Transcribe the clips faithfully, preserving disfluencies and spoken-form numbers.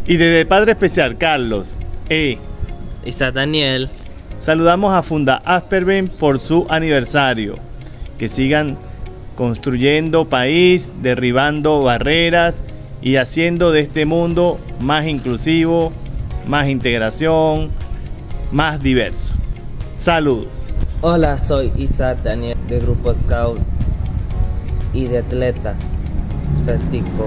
Y desde el Padre Especial Carlos E. Está Daniel. Saludamos a Funda Asperben por su aniversario. Que sigan construyendo país, derribando barreras y haciendo de este mundo más inclusivo, más integración, más diverso. Saludos. Hola, soy Isaac Daniel de Grupo Scout y de atleta, practico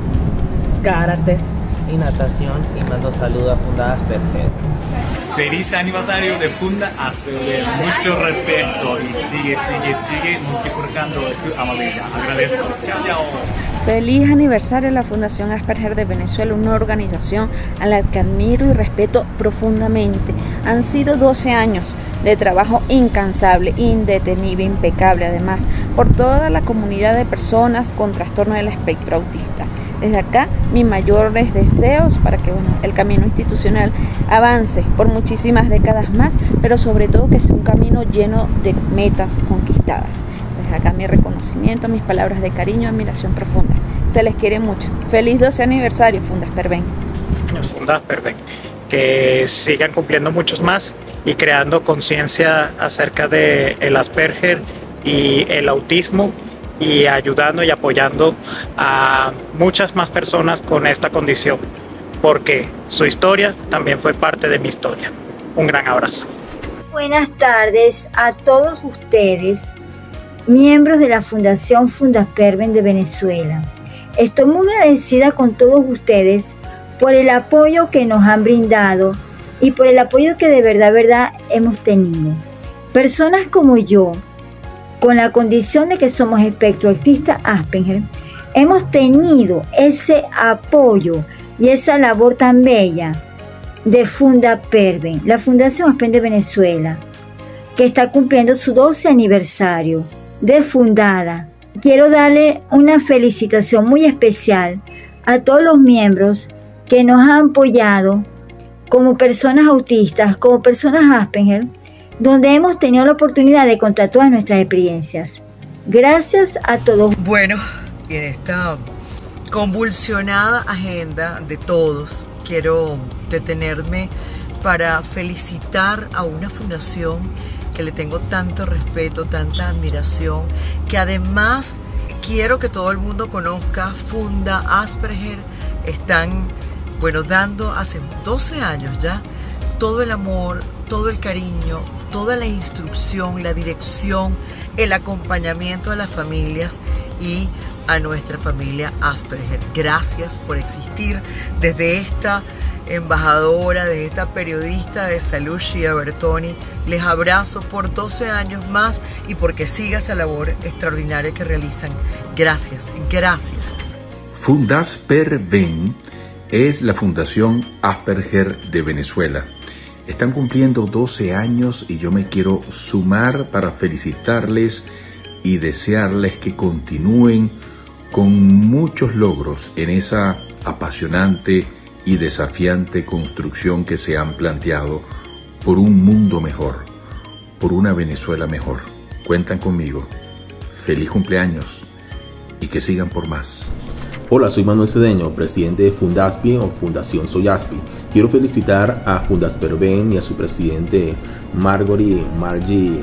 karate y natación y mando saludos a Funda Asperger. Feliz aniversario de Funda Asperger, mucho respeto y sigue, sigue, sigue multiplicando tu amabilidad. Agradezco. Chao, chao. Feliz aniversario a la Fundación Asperger de Venezuela, una organización a la que admiro y respeto profundamente. Han sido doce años de trabajo incansable, indetenible, impecable, además, por toda la comunidad de personas con trastorno del espectro autista. Desde acá, mis mayores deseos para que bueno, el camino institucional avance por muchísimas décadas más, pero sobre todo que sea un camino lleno de metas conquistadas. Desde acá mi reconocimiento, mis palabras de cariño, admiración profunda. Se les quiere mucho. Feliz doce aniversario, Funda Asperben. Funda Asperben. Que sigan cumpliendo muchos más y creando conciencia acerca de el Asperger y el autismo y ayudando y apoyando a muchas más personas con esta condición, porque su historia también fue parte de mi historia. Un gran abrazo. Buenas tardes a todos ustedes, miembros de la Fundación Funda Asperben de Venezuela. Estoy muy agradecida con todos ustedes por el apoyo que nos han brindado y por el apoyo que de verdad, verdad hemos tenido. Personas como yo, con la condición de que somos espectro autista Asperger, hemos tenido ese apoyo y esa labor tan bella de Funda Asperben, la Fundación Asperben de Venezuela, que está cumpliendo su doce aniversario de fundada. Quiero darle una felicitación muy especial a todos los miembros que nos han apoyado como personas autistas, como personas Asperger, donde hemos tenido la oportunidad de contar todas nuestras experiencias. Gracias a todos. Bueno, y en esta convulsionada agenda de todos, quiero detenerme para felicitar a una fundación que le tengo tanto respeto, tanta admiración, que además quiero que todo el mundo conozca. Funda Asperger están, bueno, dando hace doce años ya todo el amor, todo el cariño, toda la instrucción, la dirección, el acompañamiento a las familias y a nuestra familia Asperger. Gracias por existir. Desde esta embajadora, desde esta periodista de salud, Shia Bertoni, les abrazo por doce años más y porque siga esa labor extraordinaria que realizan. Gracias, gracias. Funda Asperben es la Fundación Asperger de Venezuela. Están cumpliendo doce años y yo me quiero sumar para felicitarles y desearles que continúen con muchos logros en esa apasionante y desafiante construcción que se han planteado por un mundo mejor, por una Venezuela mejor. Cuentan conmigo. Feliz cumpleaños y que sigan por más. Hola, soy Manuel Cedeño, presidente de Fundaspi o Fundación Soyaspi. Quiero felicitar a Funda Asperben y a su presidente Marjorie Margie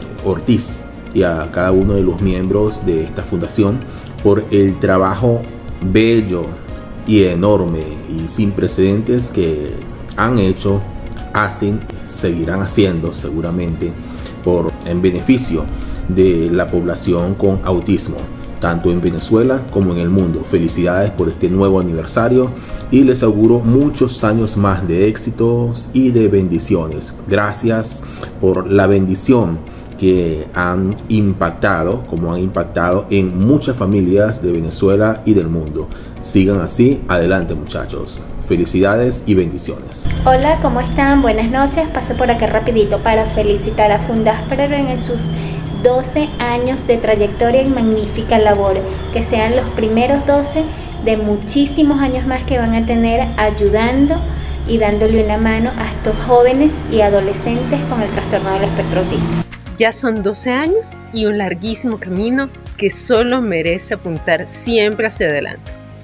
Ortiz y a cada uno de los miembros de esta fundación por el trabajo bello y enorme y sin precedentes que han hecho, hacen, seguirán haciendo seguramente por en beneficio de la población con autismo, tanto en Venezuela como en el mundo. Felicidades por este nuevo aniversario y les auguro muchos años más de éxitos y de bendiciones. Gracias por la bendición que han impactado, como han impactado en muchas familias de Venezuela y del mundo. Sigan así, adelante muchachos. Felicidades y bendiciones. Hola, ¿cómo están? Buenas noches. Paso por acá rapidito para felicitar a Funda Asperben en sus doce años de trayectoria y magnífica labor. Que sean los primeros doce de muchísimos años más que van a tener ayudando y dándole una mano a estos jóvenes y adolescentes con el trastorno del espectro autista. Ya son doce años y un larguísimo camino que solo merece apuntar siempre hacia adelante.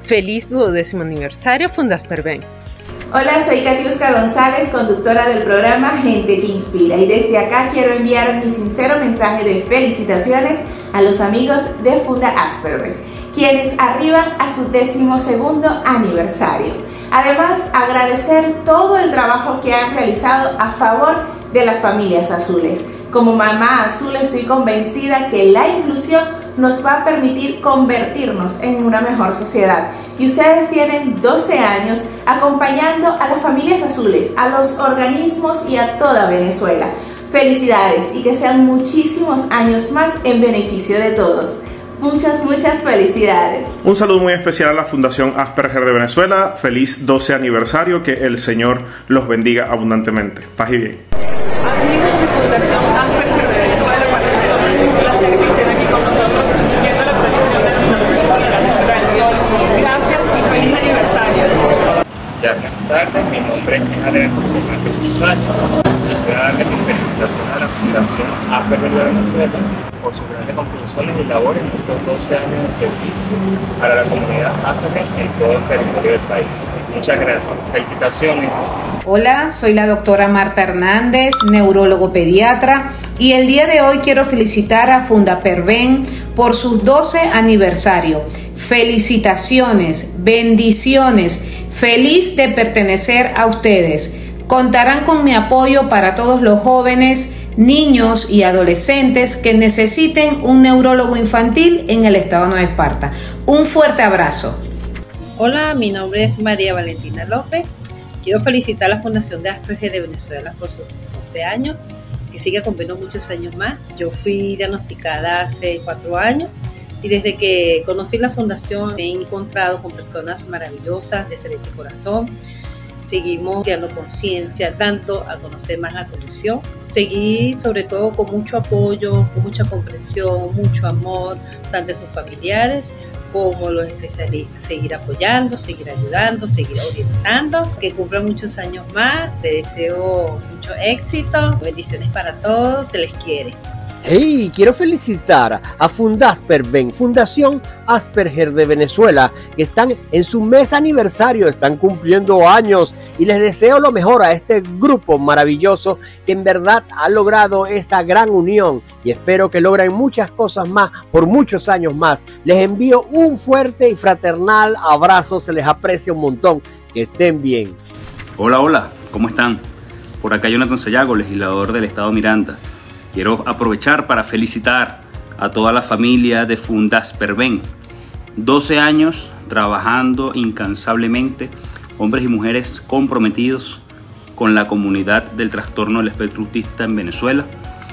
Feliz duodécimo aniversario Fundasperven. Hola, soy Katiuska González, conductora del programa Gente que Inspira, y desde acá quiero enviar mi sincero mensaje de felicitaciones a los amigos de Funda Asperben, quienes arriban a su décimo segundo aniversario. Además, agradecer todo el trabajo que han realizado a favor de las familias azules. Como mamá azul estoy convencida que la inclusión nos va a permitir convertirnos en una mejor sociedad. Y ustedes tienen doce años acompañando a las familias azules, a los organismos y a toda Venezuela. Felicidades y que sean muchísimos años más en beneficio de todos. Muchas, muchas felicidades. Un saludo muy especial a la Fundación Asperger de Venezuela. Feliz doce aniversario, que el Señor los bendiga abundantemente. Paz y bien. Amigos de Fundación Asperger de Venezuela, para nosotros es un placer que estén aquí con nosotros viendo la proyección de nuestro grupo de la Sombra del Sol. Gracias y feliz aniversario. Ya, buenas tardes, mi nombre es Alejandro José Márquez Musacho. Quisiera darle mi felicitación a la Fundación Asperger de Venezuela por sus grandes contribuciones y labores en estos doce años de servicio para la comunidad Asperger en todo el territorio del país. Muchas gracias. Felicitaciones. Hola, soy la doctora Marta Hernández, neurólogo pediatra, y el día de hoy quiero felicitar a Fundasperven por sus doce aniversario. Felicitaciones, bendiciones, feliz de pertenecer a ustedes. Contarán con mi apoyo para todos los jóvenes, niños y adolescentes que necesiten un neurólogo infantil en el estado de Nueva Esparta. Un fuerte abrazo. Hola, mi nombre es María Valentina López. Quiero felicitar a la Fundación de Asperger de Venezuela por sus doce años, que siga cumpliendo muchos años más. Yo fui diagnosticada hace cuatro años y desde que conocí la fundación me he encontrado con personas maravillosas, de excelente corazón. Seguimos creando conciencia, tanto a conocer más la condición. Seguí sobre todo con mucho apoyo, con mucha comprensión, mucho amor, tanto de sus familiares como los especialistas. Seguir apoyando, seguir ayudando, seguir orientando. Que cumplan muchos años más. Te deseo mucho éxito. Bendiciones para todos. Se les quiere. Hey, quiero felicitar a Fundasperven, Fundación Asperger de Venezuela, que están en su mes aniversario, están cumpliendo años, y les deseo lo mejor a este grupo maravilloso que en verdad ha logrado esa gran unión, y espero que logren muchas cosas más por muchos años más. Les envío un fuerte y fraternal abrazo, se les aprecia un montón, que estén bien. Hola, hola, ¿cómo están? Por acá Jonathan Sayago, legislador del estado Miranda. Quiero aprovechar para felicitar a toda la familia de Fundasperven. doce años trabajando incansablemente, hombres y mujeres comprometidos con la comunidad del trastorno del espectro autista en Venezuela.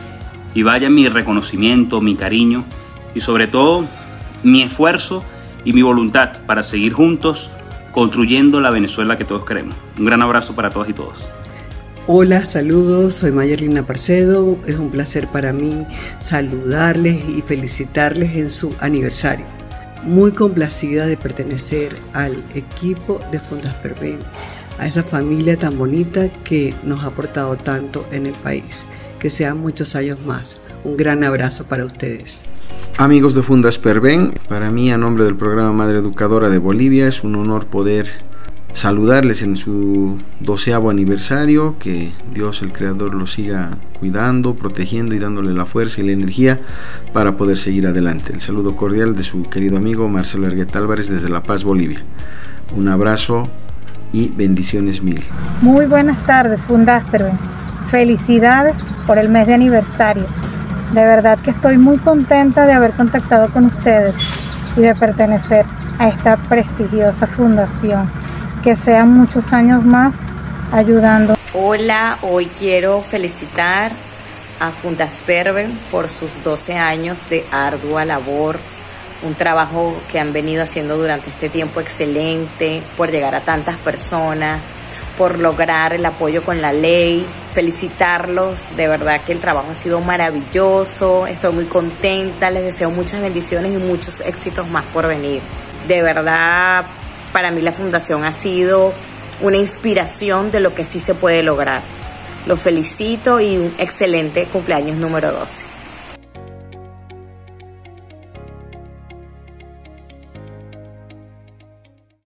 Y vaya mi reconocimiento, mi cariño y sobre todo mi esfuerzo y mi voluntad para seguir juntos construyendo la Venezuela que todos queremos. Un gran abrazo para todas y todos. Hola, saludos, soy Mayerlina Parcedo, es un placer para mí saludarles y felicitarles en su aniversario. Muy complacida de pertenecer al equipo de Fundasperven, a esa familia tan bonita que nos ha aportado tanto en el país. Que sean muchos años más. Un gran abrazo para ustedes. Amigos de Fundasperven, para mí, a nombre del programa Madre Educadora de Bolivia, es un honor poder saludarles en su doceavo aniversario. Que Dios el Creador los siga cuidando, protegiendo y dándole la fuerza y la energía para poder seguir adelante. El saludo cordial de su querido amigo Marcelo Ergueta Álvarez desde La Paz, Bolivia. Un abrazo y bendiciones mil. Muy buenas tardes, Fundasperven. Felicidades por el mes de aniversario. De verdad que estoy muy contenta de haber contactado con ustedes y de pertenecer a esta prestigiosa fundación. Que sean muchos años más ayudando. Hola, hoy quiero felicitar a Fundasperven por sus doce años de ardua labor, un trabajo que han venido haciendo durante este tiempo excelente, por llegar a tantas personas, por lograr el apoyo con la ley. Felicitarlos, de verdad que el trabajo ha sido maravilloso, estoy muy contenta, les deseo muchas bendiciones y muchos éxitos más por venir. De verdad, para mí la fundación ha sido una inspiración de lo que sí se puede lograr. Los felicito y un excelente cumpleaños número doce.